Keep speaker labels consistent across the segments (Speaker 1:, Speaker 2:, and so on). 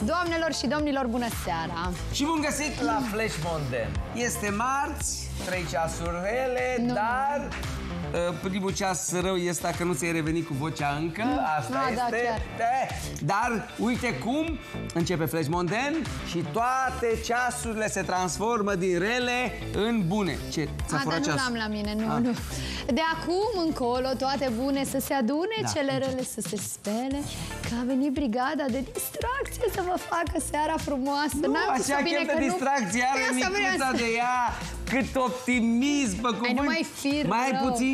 Speaker 1: Doamnelor și domnilor, bună seara!
Speaker 2: Și bun găsit la Flash Mondain. Este marți, 3 ceasuri rele, dar primul ceas rău este dacă nu ți-ai revenit cu vocea încă. Asta este. Dar uite cum începe Flash Mondain și toate ceasurile se transformă din rele în bune. Ce? Ți-a furat ceasul?
Speaker 1: Nu l-am la mine, nu. De acum încolo, toate bune să se adune, cele rele să se spele, că a venit brigada de distracție să vă facă seara frumoasă.
Speaker 2: Nu, așa chef de distracție are micuța de ea. Cât optimism, pe cuvânt.
Speaker 1: Nu mai fir
Speaker 2: mai puțin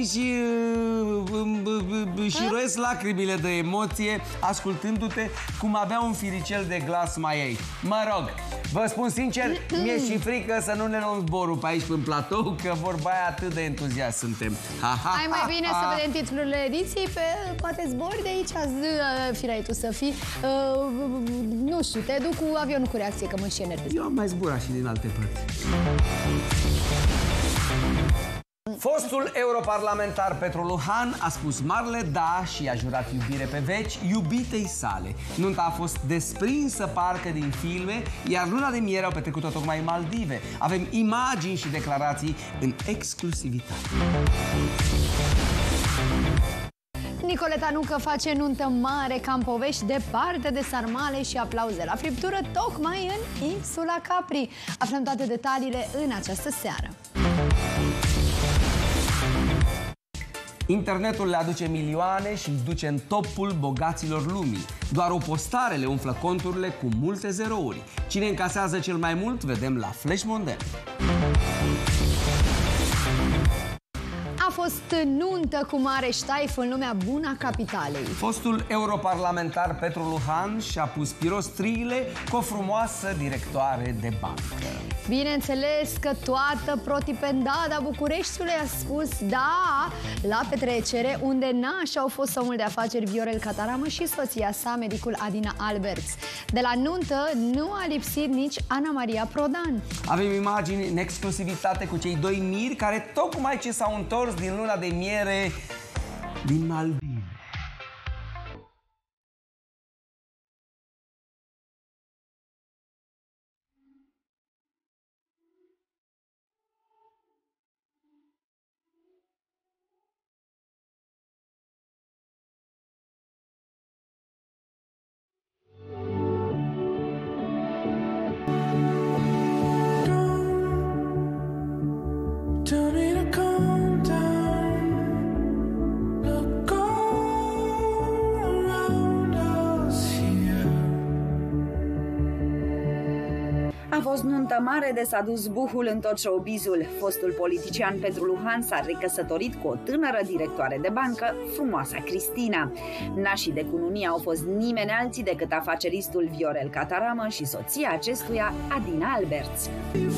Speaker 2: și roiesc lacrimile de emoție ascultându-te cum avea un firicel de glas mai ei. Mă rog, vă spun sincer, mi-e și frică să nu ne luăm zborul pe aici, în platou, că vorba aia atât de entuziast suntem.
Speaker 1: Hai mai bine să vedem titlurile ediției, pe poate zbori de aici, firai tu să fii, nu știu, te duc cu avionul cu reacție, că mă și enervez.
Speaker 2: Eu am mai zburat și din alte părți. Fostul europarlamentar Petru Luhan a spus marele da și a jurat iubire pe veci iubitei sale. Nunta a fost desprinsă parcă din filme, iar luna de miere au petrecut-o tocmai în Maldive. Avem imagini și declarații în exclusivitate.
Speaker 1: Nicoleta Nucă face nuntă mare ca în povești, departe de sarmale și aplauze la friptură, tocmai în insula Capri. Aflăm toate detaliile în această seară.
Speaker 2: Internetul le aduce milioane și îi duce în topul bogaților lumii. Doar o postare le umflă conturile cu multe zerouri. Cine încasează cel mai mult, vedem la Flash Mondain.
Speaker 1: A fost nuntă cu mare ștaif în lumea bună a capitalei.
Speaker 2: Fostul europarlamentar Petru Luhan și-a pus pirostriile cu o frumoasă directoare de bancă.
Speaker 1: Bineînțeles că toată protipendada Bucureștiului a spus da la petrecere, unde nași au fost omul de afaceri Viorel Cataramă și soția sa, medicul Adina Alberts. De la nuntă nu a lipsit nici Ana Maria Prodan.
Speaker 2: Avem imagini în exclusivitate cu cei doi miri care tocmai ce s-au întors din luna de miere din Maldive.
Speaker 3: A fost nuntă mare de s-a dus buhul în tot showbizul. Fostul politician Petru Luhan s-a recăsătorit cu o tânără directoare de bancă, frumoasa Cristina. Nașii de cununie au fost nimeni alții decât afaceristul Viorel Cataramă și soția acestuia, Adina Alberts.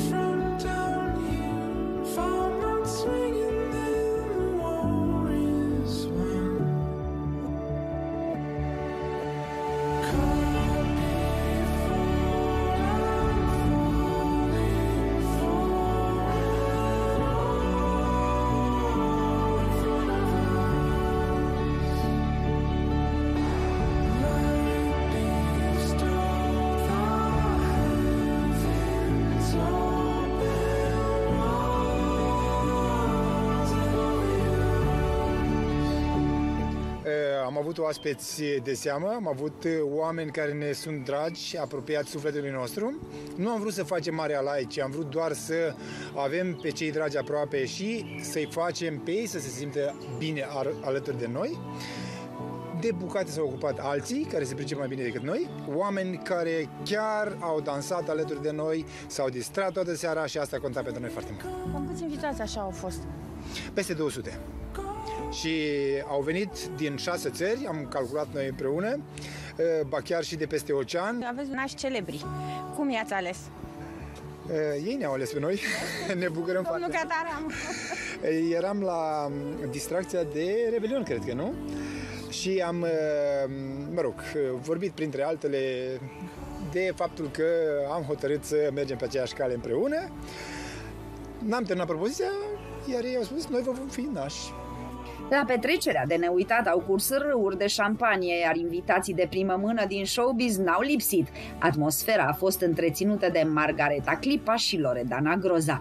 Speaker 4: Am avut oaspeți de seamă, am avut oameni care ne sunt dragi, apropiați sufletului nostru. Nu am vrut să facem mare alai, ci am vrut doar să avem pe cei dragi aproape și să-i facem pe ei să se simtă bine alături de noi. De bucate s-au ocupat alții, care se pricep mai bine decât noi, oameni care chiar au dansat alături de noi, s-au distrat toată seara și asta conta pentru noi foarte mult.
Speaker 5: Cam câți invitați așa au fost?
Speaker 4: Peste 200. Și au venit din 6 țări, am calculat noi împreună, ba chiar și de peste ocean.
Speaker 5: Aveți nași celebri. Cum i-ați ales?
Speaker 4: Ei ne-au ales pe noi, ne bucurăm foarte mult.
Speaker 5: Domnul Cataram.
Speaker 4: Eram la distracția de Revelion, cred că, nu? Și am, mă rog, vorbit printre altele de faptul că am hotărât să mergem pe aceeași cale împreună. N-am terminat propoziția, iar ei au spus, noi vă vom fi nași.
Speaker 3: La petrecerea de neuitat au curs râuri de șampanie, iar invitații de primă mână din showbiz n-au lipsit. Atmosfera a fost întreținută de Margareta Clipa și Loredana Groza.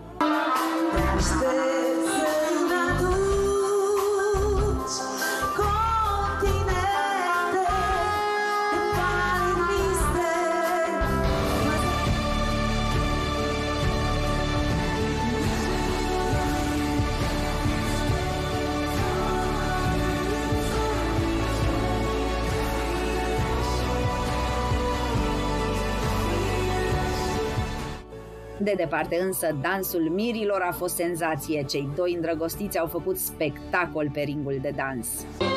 Speaker 3: De departe însă, dansul mirilor a fost senzație. Cei doi îndrăgostiți au făcut spectacol pe ringul de dans.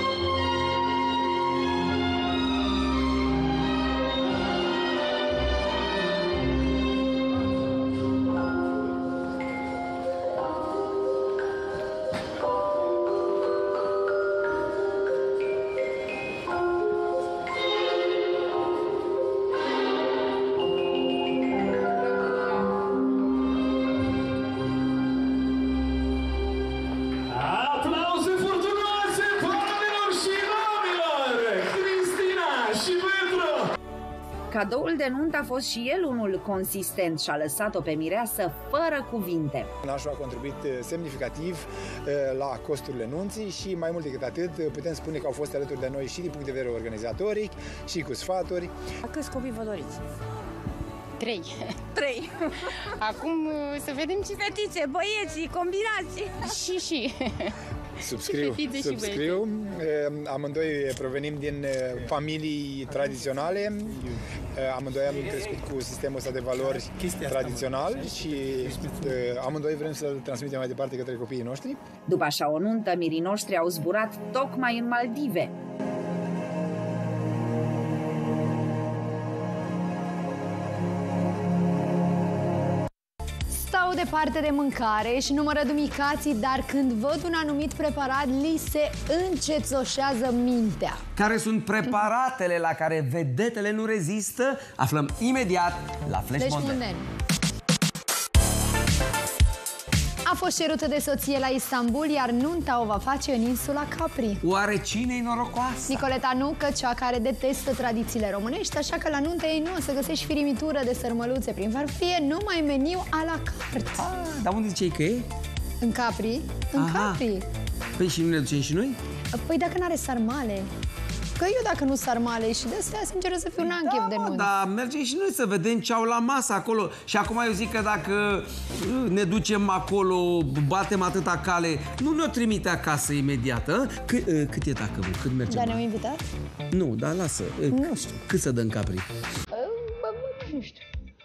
Speaker 3: Cadoul de nuntă a fost și el unul consistent și a lăsat-o pe mireasă fără cuvinte.
Speaker 4: Nașul a contribuit semnificativ la costurile nunții și mai mult decât atât putem spune că au fost alături de noi și din punct de vedere organizatoric și cu sfaturi.
Speaker 5: Câți copii vă doriți?
Speaker 6: 3.
Speaker 5: 3.
Speaker 6: Acum să vedem ce...
Speaker 5: Fetițe, băieții, combinații.
Speaker 6: Și.
Speaker 4: Subscriu. Amândoi provenim din familii tradiționale. Amândoi am crescut cu sistemul ăsta de valori tradițional și amândoi vrem să-l transmitem mai departe către copiii noștri.
Speaker 3: După așa o nuntă, mirii noștri au zburat tocmai în Maldive.
Speaker 1: Departe de mâncare și numără dumicații, dar când văd un anumit preparat, li se încețoșează mintea.
Speaker 2: Care sunt preparatele la care vedetele nu rezistă? Aflăm imediat la Flash Monden.
Speaker 1: A fost cerută de soție la Istanbul, iar nunta o va face în insula Capri.
Speaker 2: Oare cine-i norocoasă?
Speaker 1: Nicoleta Nucă, cea care detestă tradițiile românești, așa că la nunta ei nu o să găsești firimitură de sărmăluțe prin farfurie, numai meniu à la carte.
Speaker 2: Dar unde ziceai că e?
Speaker 1: În Capri. În Capri.
Speaker 2: Păi și nu ne ducem și noi?
Speaker 1: Păi dacă n-are sarmale. Că eu dacă nu sarmale și de-astea, sincer, să fiu n-am chef de nunți.
Speaker 2: Da, mergem și noi să vedem ce au la masă acolo. Și acum eu zic că dacă ne ducem acolo, batem atâta cale, nu ne-o trimite acasă imediat, cât e dacă cât mergem?
Speaker 1: Dar ne-au invitat?
Speaker 2: Nu, dar lasă.
Speaker 1: Nu știu.
Speaker 2: Cât să dăm Capri?
Speaker 1: Nu știu.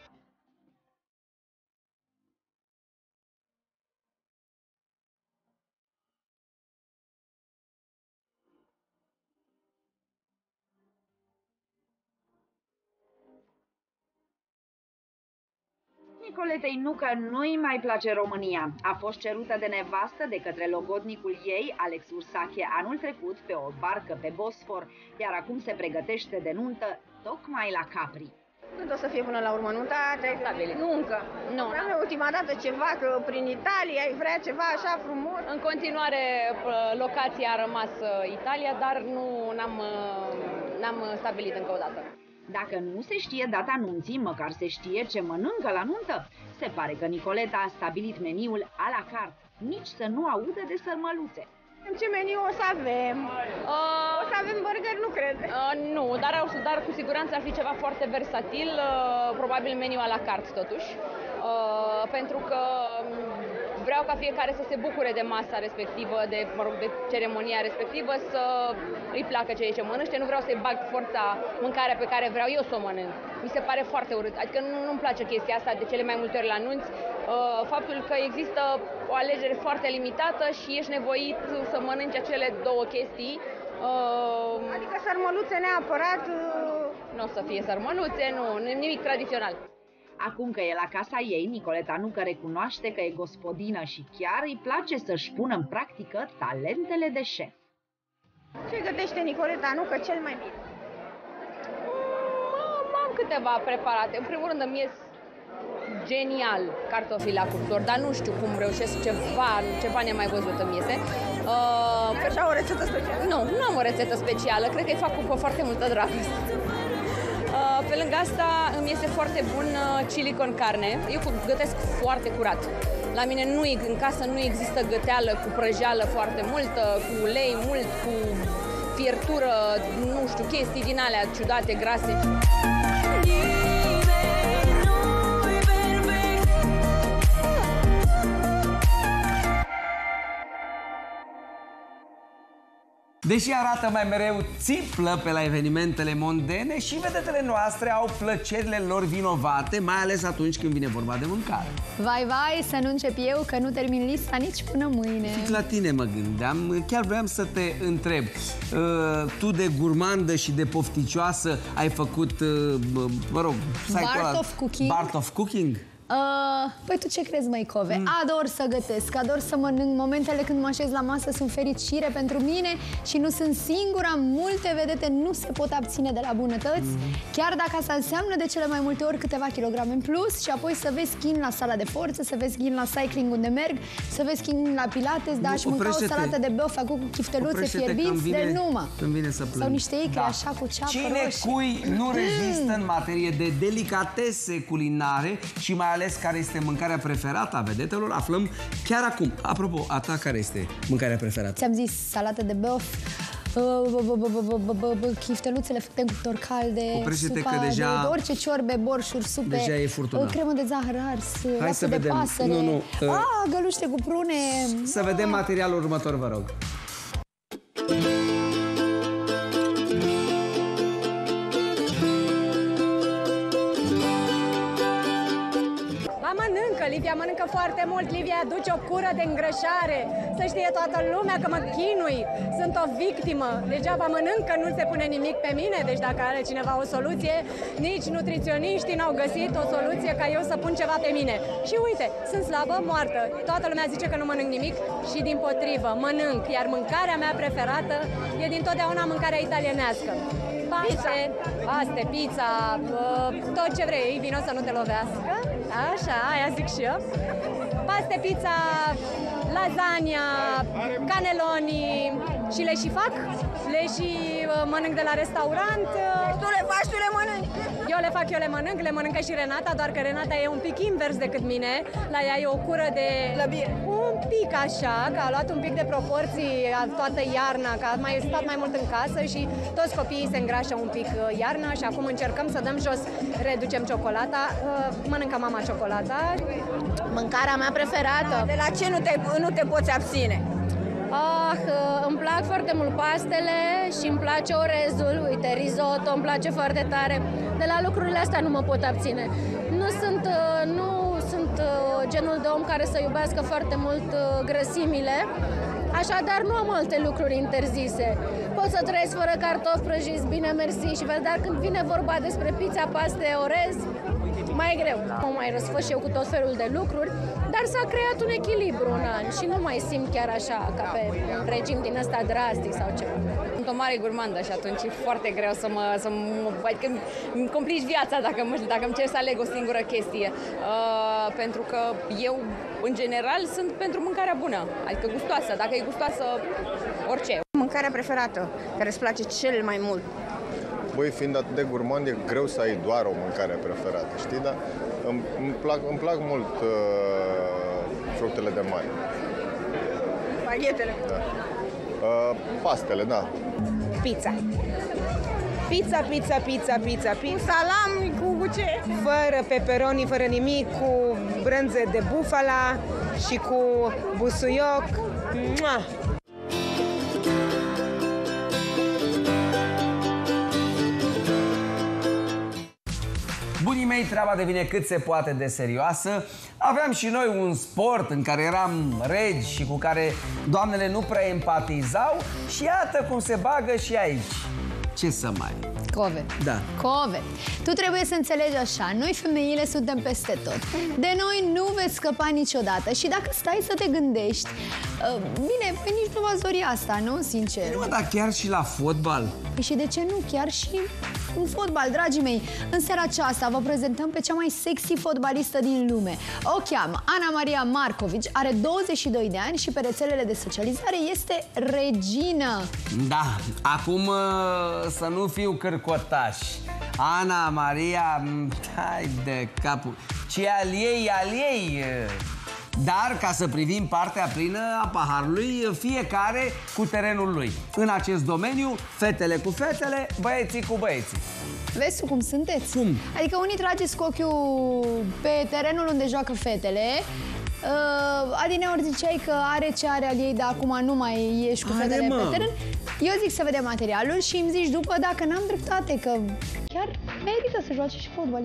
Speaker 3: Nicoletei Nucă nu-i mai place România. A fost cerută de nevastă de către logodnicul ei, Alex Ursache, anul trecut pe o barcă pe Bosfor, iar acum se pregătește de nuntă tocmai la Capri.
Speaker 5: Când o să fie până la urmă nunta? Stabilit. Nu încă. Nu. Am ultima dată ceva, că prin Italia ai vrea ceva așa frumos.
Speaker 6: În continuare, locația a rămas Italia, dar n-am stabilit încă o dată.
Speaker 3: Dacă nu se știe data nunții, măcar se știe ce mănâncă la nuntă. Se pare că Nicoleta a stabilit meniul à la carte, nici să nu audă de sărmăluțe.
Speaker 5: Ce meniu o să avem? O să avem burger, nu cred.
Speaker 6: Nu, dar cu siguranță ar fi ceva foarte versatil, probabil meniu à la carte totuși, pentru că vreau ca fiecare să se bucure de masa respectivă, de ceremonia respectivă, să îi placă ceea ce mănânce. Nu vreau să-i bag forța mâncarea pe care vreau eu să o mănânc. Mi se pare foarte urât. Adică nu-mi place chestia asta de cele mai multe ori la nunți. Faptul că există o alegere foarte limitată și ești nevoit să mănânci acele două chestii.
Speaker 5: Adică sărmăluțe neapărat.
Speaker 6: Nu o să fie sărmăluțe, nu, nimic tradițional.
Speaker 3: Acum că e la casa ei, Nicoleta Nucă recunoaște că e gospodină și chiar îi place să-și pună în practică talentele de șef.
Speaker 5: Ce gătește Nicoleta Nucă cel mai bine?
Speaker 6: Am câteva preparate. În primul rând îmi ies genial cartofii la cuptor, dar nu știu cum reușesc ceva nemai văzut îmi iese.
Speaker 5: Așa o rețetă specială?
Speaker 6: Nu am o rețetă specială, cred că îi fac cu foarte multă dragoste. Pe lângă asta îmi iese foarte bun chili con carne. Eu gătesc foarte curat. La mine în casă nu există găteală cu prăjeală foarte multă, cu ulei mult, cu fiertură, nu știu, chestii din alea ciudate, grase.
Speaker 2: Deși arată mai mereu țiplă pe la evenimentele mondene, și vedetele noastre au plăcerile lor vinovate, mai ales atunci când vine vorba de mâncare.
Speaker 1: Vai, să nu încep eu, că nu termin lista nici până mâine.
Speaker 2: Fix la tine mă gândeam, chiar vreau să te întreb. Tu de gurmandă și de pofticioasă ai făcut, mă rog... Art of Cooking?
Speaker 1: Păi tu ce crezi, Măicove? Ador să gătesc, ador să mănânc. Momentele când mă așez la masă sunt fericire pentru mine și nu sunt singura. Multe vedete nu se pot abține de la bunătăți, chiar dacă asta înseamnă de cele mai multe ori câteva kilograme în plus. Și apoi să vezi schimb la sala de forță, să vezi schimb la cycling unde merg, să vezi schimb la pilates, dar și mânca o salată de băf făcut cu chifteluțe fierbinți de numă. Sau niște icre așa cu ceapă roșie.
Speaker 2: Cine cui nu rezistă în materie de delicatese culinare și mai ales care este mâncarea preferată a vedetelor, aflăm chiar acum. Apropo, a ta care este mâncarea preferată?
Speaker 1: Ți-am zis, salată de băf, chifteluțele făcute în cuptor calde, supa de orice ciorbe, borșuri, supe,
Speaker 2: deja e furtuna.
Speaker 1: Cremă de zahăr ars, lapte de pasăre, găluște cu prune.
Speaker 2: Să vedem materialul următor, vă rog.
Speaker 7: Livia mănâncă foarte mult, Livia aduce o cură de îngrășare. Să știe toată lumea că mă chinui, sunt o victimă. Degeaba mănânc, că nu se pune nimic pe mine, deci dacă are cineva o soluție, nici nutriționiștii n-au găsit o soluție ca eu să pun ceva pe mine. Și uite, sunt slabă, moartă. Toată lumea zice că nu mănânc nimic și dimpotrivă, mănânc. Iar mâncarea mea preferată e dintotdeauna mâncarea italienească. Paste, pizza, tot ce vrei, vino să nu te lovească. Așa, aia zic și eu. Paste, pizza, lasagna, caneloni și le și fac. Le și mănănânc de la restaurant.
Speaker 5: Tu le faci, tu le mănânci?
Speaker 7: Eu le fac, eu le mănânc, le mănâncă și Renata, doar că Renata e un pic invers decât mine. La ea e o cură de...
Speaker 5: lăbire.
Speaker 7: Un pic așa, că a luat un pic de proporții toată iarna, că a mai stat mai mult în casă și toți copiii se îngrașă un pic iarna și acum încercăm să dăm jos, reducem ciocolata, mănâncă mama ciocolata. Mâncarea mea preferată.
Speaker 5: De la ce nu te poți abține?
Speaker 7: Îmi plac foarte mult pastele și îmi place orezul, uite, risotto, îmi place foarte tare. De la lucrurile astea nu mă pot abține. Nu sunt genul de om care să iubească foarte mult grăsimile, așadar nu am alte lucruri interzise. Pot să trăiesc fără cartofi prăjiți, bine mersi, și dar când vine vorba despre pizza, paste, orez, mai e greu. Mă mai răsfăș eu cu tot felul de lucruri, dar s-a creat un echilibru în an și nu mai simt chiar așa, ca pe un regim din ăsta drastic sau ceva. Sunt o mare gurmandă și atunci e foarte greu adică îmi complici viața dacă îmi cer să aleg o singură chestie. Pentru că eu, în general, sunt pentru mâncarea bună, adică gustoasă. Dacă e gustoasă, orice.
Speaker 5: Mâncarea preferată, care îți place cel mai mult?
Speaker 8: Băi, fiind atât de gurmand, e greu să ai doar o mâncare preferată, știi? Dar îmi plac mult fructele de mare.
Speaker 5: Baghetele?
Speaker 8: Da. Pastele, da.
Speaker 5: Pizza. Pizza. Cu salam, cu ce?
Speaker 9: Fără peperoni, fără nimic, cu brânză de bufala și cu busuioc. Mua!
Speaker 2: Bunii mei, treaba devine cât se poate de serioasă. Aveam și noi un sport în care eram regi și cu care doamnele nu prea empatizau și iată cum se bagă și aici. Ce să mai...
Speaker 1: Cove.
Speaker 2: Da.
Speaker 1: Cove. Tu trebuie să înțelegi așa, noi femeile suntem peste tot. De noi nu veți scăpa niciodată și dacă stai să te gândești, bine, pe nici nu v-ați dori asta, nu? Sincer.
Speaker 2: Dar chiar și la fotbal?
Speaker 1: Și de ce nu? Chiar și în fotbal, dragii mei. În seara aceasta vă prezentăm pe cea mai sexy fotbalistă din lume. O cheamă Ana Maria Markovici, are 22 de ani și pe rețelele de socializare este regină.
Speaker 2: Da, acum să nu fiu cârcotaș. Ana Maria, hai de capul, ce al ei. Dar, ca să privim partea plină a paharului, fiecare cu terenul lui. În acest domeniu, fetele cu fetele, băieții cu băieții.
Speaker 1: Vezi tu cum sunteți?
Speaker 2: Cum?
Speaker 1: Adică unii trageți cu ochiul pe terenul unde joacă fetele. Adineori ziceai că are ce are al ei, dar acum nu mai ești cu fetele pe teren. Eu zic să vedem materialul și îmi zici după dacă n-am dreptate, că chiar merită să joace și fotbal.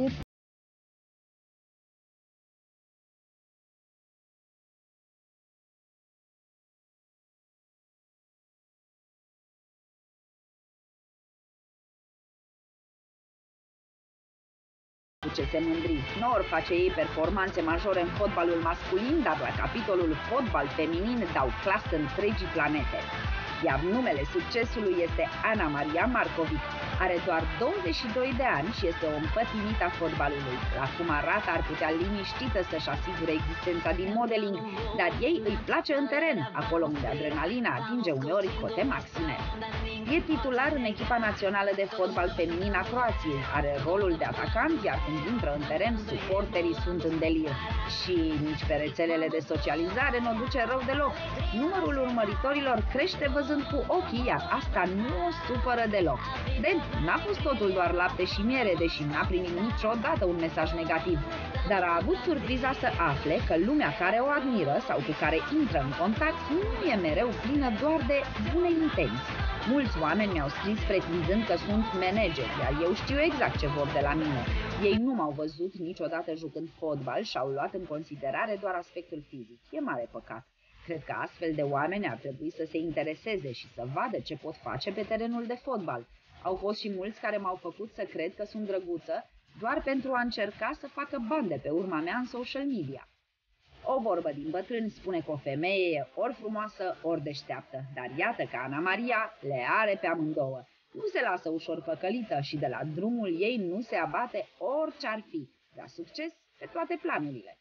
Speaker 3: Ce se mândri. Nor face ei performanțe majore în fotbalul masculin, dar la capitolul fotbal feminin dau clasă întregii planete. Iar numele succesului este Ana Maria Markovici. Are doar 22 de ani și este o împătimită a fotbalului. La cum arată, ar putea liniștită să-și asigure existența din modeling, dar ei îi place în teren, acolo unde adrenalina atinge uneori cote maxime. E titular în echipa națională de fotbal feminin a Croației. Are rolul de atacant, iar când intră în teren, suporterii sunt în delir. Și nici pe rețelele de socializare nu o duce rău deloc. Numărul urmăritorilor crește văzând cu ochii, iar asta nu o supără deloc. Deci, n-a fost totul doar lapte și miere, deși n-a primit niciodată un mesaj negativ. Dar a avut surpriza să afle că lumea care o admiră sau cu care intră în contact nu e mereu plină doar de bune intenții. Mulți oameni mi-au scris pretinzând că sunt manageri, iar eu știu exact ce vor de la mine. Ei nu m-au văzut niciodată jucând fotbal și au luat în considerare doar aspectul fizic. E mare păcat. Cred că astfel de oameni ar trebui să se intereseze și să vadă ce pot face pe terenul de fotbal. Au fost și mulți care m-au făcut să cred că sunt drăguță doar pentru a încerca să facă bani de pe urma mea în social media. O vorbă din bătrâni spune că o femeie e ori frumoasă, ori deșteaptă, dar iată că Ana Maria le are pe amândouă. Nu se lasă ușor păcălită și de la drumul ei nu se abate orice ar fi, dar succes pe toate planurile.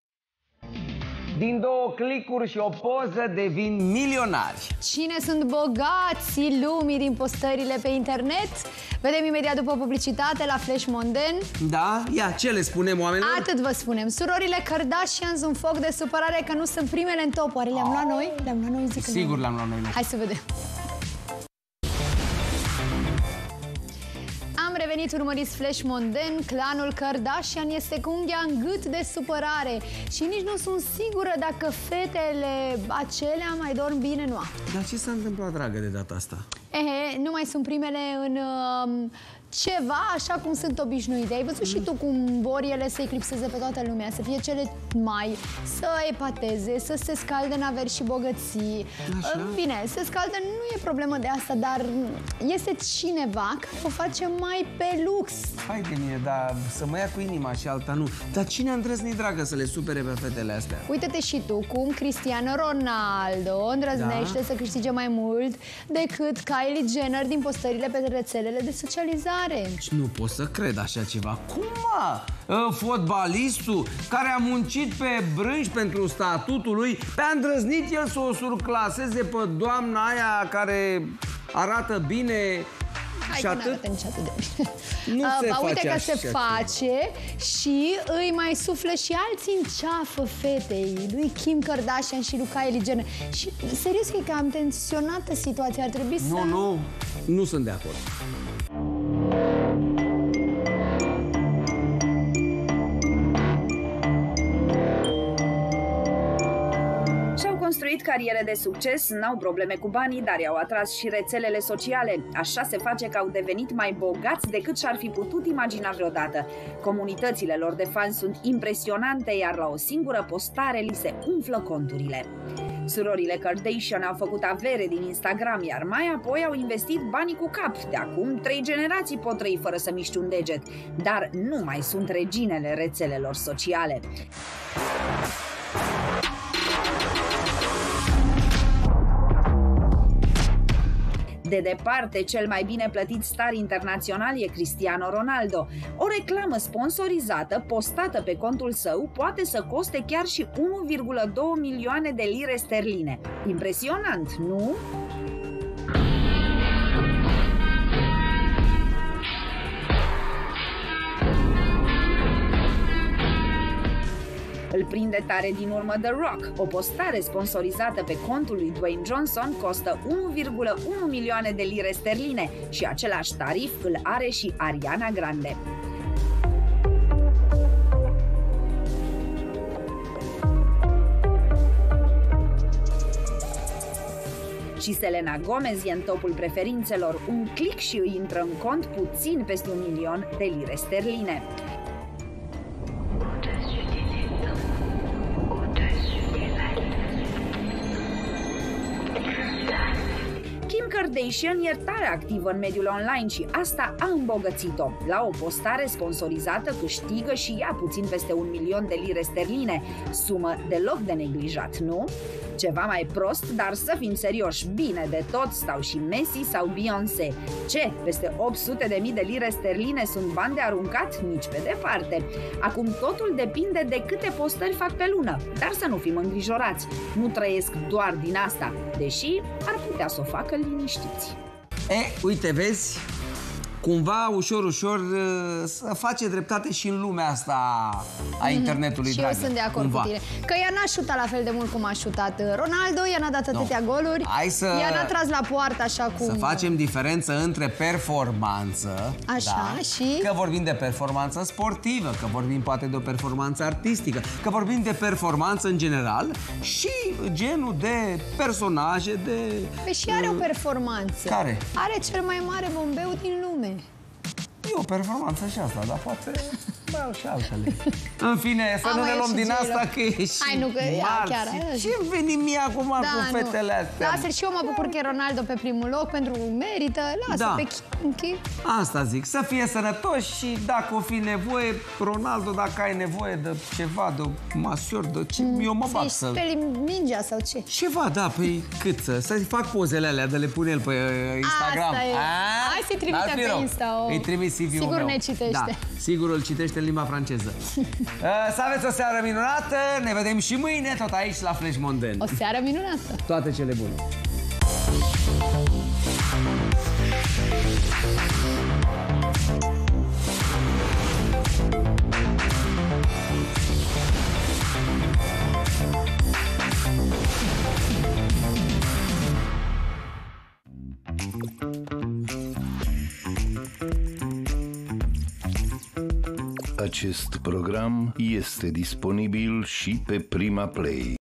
Speaker 2: Din 2 clicuri și o poză devin milionari.
Speaker 1: Cine sunt bogații lumii din postările pe internet? Vedem imediat după publicitate la Flash Mondain.
Speaker 2: Da? Ia, ce le spunem oamenilor?
Speaker 1: Atât vă spunem. Surorile Kardashian un foc de supărare că nu sunt primele în top. Oare le-am luat noi? Le-am luat noi, zic.
Speaker 2: Sigur le-am luat noi.
Speaker 1: Hai să vedem. Revenit, urmăriți Flash Mondain. Clanul Kardashian este cu unghia în gât de supărare și nici nu sunt sigură dacă fetele acelea mai dorm bine noaptea.
Speaker 2: Dar ce s-a întâmplat, dragă, de data asta?
Speaker 1: Nu mai sunt primele în ceva așa cum sunt obișnuite. Ai văzut și tu cum vor ele să eclipseze pe toată lumea, să fie cele mai, să epateze, să se scalde în averi și bogății. Așa? Bine, se scalde nu e problemă de asta, dar este cineva care o face mai pe lux.
Speaker 2: Hai de mine, dar să mă ia cu inima și alta nu. Dar cine a îndrăznit, dragă, să le supere pe fetele astea?
Speaker 1: Uite-te și tu cum Cristiano Ronaldo îndrăznește să câștige mai mult decât Kylie Jenner din postările pe rețelele de socializare.
Speaker 2: Nu pot să cred așa ceva. Cum, mă? Fotbalistul care a muncit pe brânci pentru statutul lui, pe-a îndrăznit el să o surclaseze pe doamna aia care arată bine.
Speaker 1: Hai
Speaker 2: și atât?
Speaker 1: Nu se
Speaker 2: uite că
Speaker 1: se face și îi mai suflă și alții în ceafă fetei lui Kim Kardashian și lui Kylie Jenner. Și serios că e cam tensionată situația, ar trebui să...
Speaker 2: Nu sunt de acord.
Speaker 3: Construit cariere de succes, n-au probleme cu banii, dar i-au atras și rețelele sociale. Așa se face că au devenit mai bogați decât și-ar fi putut imagina vreodată. Comunitățile lor de fani sunt impresionante, iar la o singură postare li se umflă conturile. Surorile Kardashian au făcut avere din Instagram, iar mai apoi au investit banii cu cap. De acum 3 generații pot trăi fără să miști un deget, dar nu mai sunt reginele rețelelor sociale. De departe, cel mai bine plătit star internațional e Cristiano Ronaldo. O reclamă sponsorizată postată pe contul său poate să coste chiar și 1,2 milioane de lire sterline. Impresionant, nu? Îl prinde tare din urmă The Rock. O postare sponsorizată pe contul lui Dwayne Johnson costă 1,1 milioane de lire sterline și același tarif îl are și Ariana Grande. Și Selena Gomez e în topul preferințelor. Un click și îi intră în cont puțin peste 1 milion de lire sterline. Kim Kardashian e tare activă în mediul online și asta a îmbogățit-o. La o postare sponsorizată câștigă și ea puțin peste 1 milion de lire sterline, sumă deloc de neglijat, nu? Ceva mai prost, dar să fim serioși, bine de tot stau și Messi sau Beyoncé. Ce? Peste 800.000 de lire sterline sunt bani de aruncat? Nici pe departe. Acum totul depinde de câte postări fac pe lună, dar să nu fim îngrijorați. Nu trăiesc doar din asta, deși ar putea să o facă liniștiți.
Speaker 2: Uite, vezi, cumva, ușor să face dreptate și în lumea asta a internetului,
Speaker 1: și
Speaker 2: dragă.
Speaker 1: eu sunt de acord cu tine. Că ea n-a șutat la fel de mult cum a șutat Ronaldo, ea n-a dat atâtea goluri, ea n-a tras la poartă așa cum...
Speaker 2: Să facem diferență între performanță,
Speaker 1: așa, și...
Speaker 2: că vorbim de performanță sportivă, că vorbim poate de o performanță artistică, că vorbim de performanță în general și genul de personaje, de...
Speaker 1: Păi și are o performanță.
Speaker 2: Care?
Speaker 1: Are cel mai mare bombeu din lume.
Speaker 2: E o performanță și asta, dar poate mai au și altele. În fine, să nu ne luăm din asta că e și
Speaker 1: hai, nu, că chiar,
Speaker 2: ce-mi veni mie acum cu fetele astea?
Speaker 1: Lasă, și eu mă bucur că e Ronaldo pe primul loc, pentru că merită. Lasă pe Kim.
Speaker 2: Asta zic, să fie sănătoși și dacă o fi nevoie, Ronaldo, dacă ai nevoie de ceva, de masior, de ce, eu mă bag să...
Speaker 1: Speli mingea sau ce?
Speaker 2: Ceva, da, păi cât să-i fac pozele alea, de le pune el pe Instagram.
Speaker 1: Asta e. Hai să-i trimite pe Insta.
Speaker 2: Îi trimit CV-ul
Speaker 1: sigur
Speaker 2: meu.
Speaker 1: ne citește.
Speaker 2: Da, sigur îl citește în limba franceză. Să aveți o seară minunată, ne vedem și mâine, tot aici la Flash Mondain.
Speaker 1: O seară minunată.
Speaker 2: Toate cele bune.
Speaker 10: Acest program este disponibil și pe Prima Play.